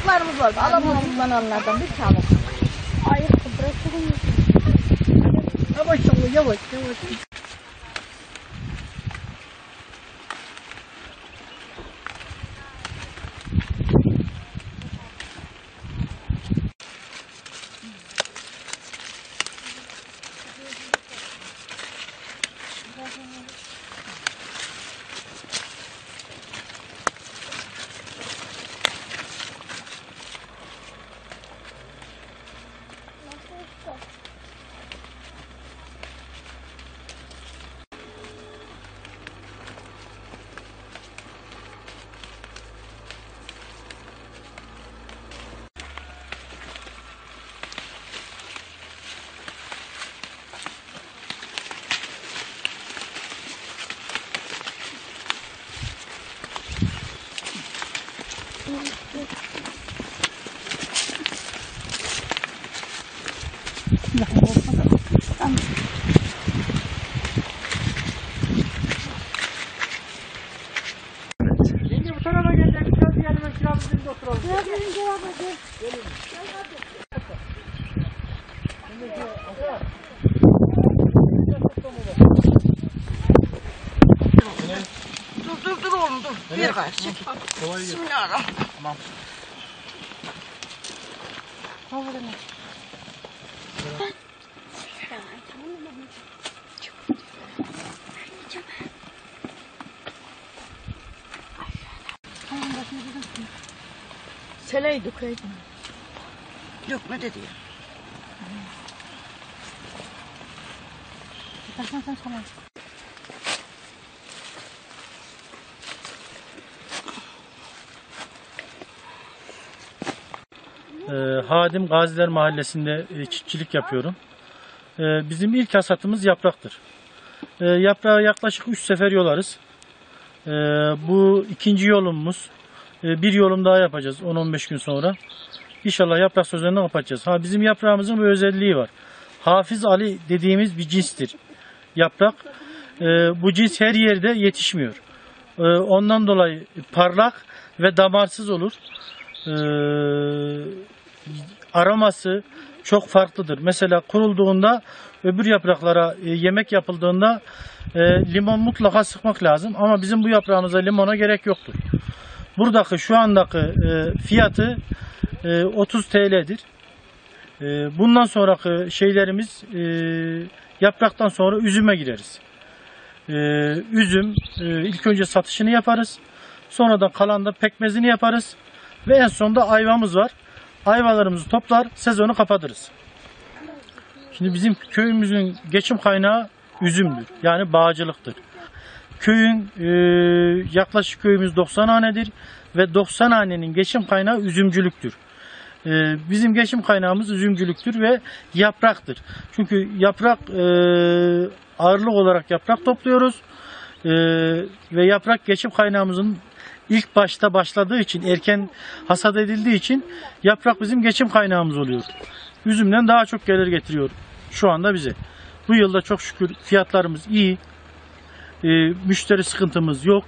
Çamuklarımız var. Alalım kullananlardan bir çamuk. Ayıp bırakırım. Yavaş ol, yavaş. Yenge bu tarafa gelecek. Biraz yanıma kiramızın bir oturalım. Biraz önce yapacağız. Dur oğlum dur. Bir karşı. Bismillahirrahmanirrahim. Tamam. Seleyi dökeydin. Dökme dedi ya. Sen sana. Hadim Gaziler Mahallesi'nde çiftçilik yapıyorum. Bizim ilk hasatımız yapraktır. Yaprağı yaklaşık 3 sefer yolarız. Bu ikinci yolumuz. Bir yolum daha yapacağız 10-15 gün sonra. İnşallah yaprak sözlerinden kapatacağız. Bizim yaprağımızın bir özelliği var. Hafız Ali dediğimiz bir cinstir yaprak. Bu cins her yerde yetişmiyor. Ondan dolayı parlak ve damarsız olur. Aroması çok farklıdır. Mesela kurulduğunda öbür yapraklara yemek yapıldığında limon mutlaka sıkmak lazım. Ama bizim bu yaprağımıza limona gerek yoktur. Buradaki şu andaki fiyatı 30 TL'dir. Bundan sonraki şeylerimiz yapraktan sonra üzüme gireriz. Üzüm ilk önce satışını yaparız. Sonra da kalan da pekmezini yaparız. Ve en sonunda ayvamız var. Ayvalarımızı toplar, sezonu kapatırız. Şimdi bizim köyümüzün geçim kaynağı üzümdür. Yani bağcılıktır. Köyün yaklaşık köyümüz 90 hanedir ve 90 hanenin geçim kaynağı üzümcülüktür. Bizim geçim kaynağımız üzümcülüktür ve yapraktır. Çünkü yaprak ağırlık olarak yaprak topluyoruz ve yaprak geçim kaynağımızın ilk başta başladığı için, erken hasat edildiği için yaprak bizim geçim kaynağımız oluyor. Üzümden daha çok gelir getiriyor şu anda bize. Bu yılda çok şükür fiyatlarımız iyi. Müşteri sıkıntımız yok.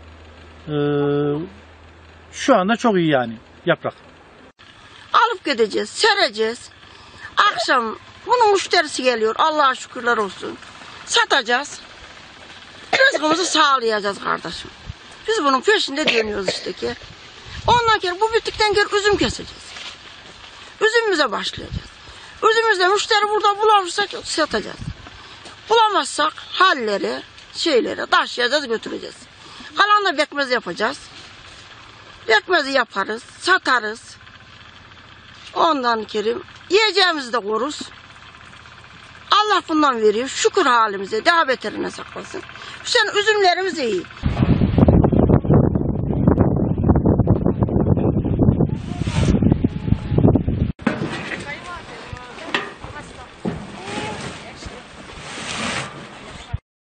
Şu anda çok iyi yani yaprak. Alıp gideceğiz, sereceğiz. Akşam bunun müşterisi geliyor. Allah'a şükürler olsun. Satacağız. Rızkımızı sağlayacağız kardeşim. Biz bunun peşinde dönüyoruz işte ki. Ondan sonra bu bittikten sonra üzüm keseceğiz. Üzümümüze başlayacağız. Üzümümüzde müşteri burada bulursak satacağız. Bulamazsak halleri, şeyleri taşıyacağız, götüreceğiz. Kalanla pekmez yapacağız. Pekmezi yaparız, satarız. Ondan kerim yiyeceğimizi de koruruz. Allah bundan veriyor. Şükür halimize. Daha beterine saklasın. Sen üzümlerimiz iyi.